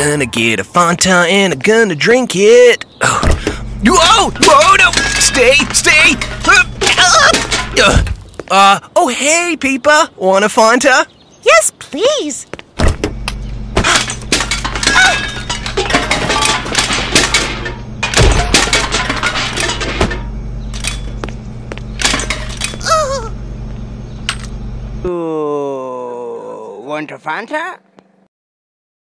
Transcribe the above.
gonna get a Fanta and I'm gonna drink it. Oh, whoa, no, stay. Oh, hey, Peepa, want a Fanta? Yes, please. Ooh, want a Fanta?